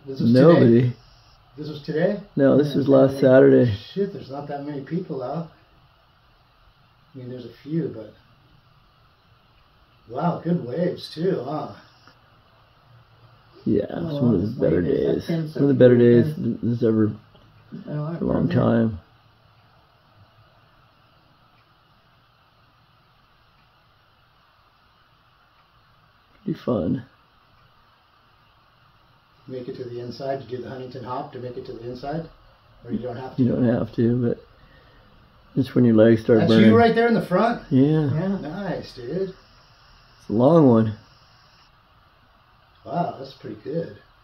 This was Nobody. Today? This was today? No, this was last Saturday. Shit, there's not that many people out. I mean, there's a few, but... Wow, good waves too, huh? Yeah, it's one of the better days. One of the better days this ever for a long time. Pretty fun. Make it to the inside to do the Huntington hop to make it to the inside? Or you don't have to? You don't have to, but it's when your legs start burning. That's you right there in the front? Yeah. Nice, dude. It's a long one. Wow, that's pretty good.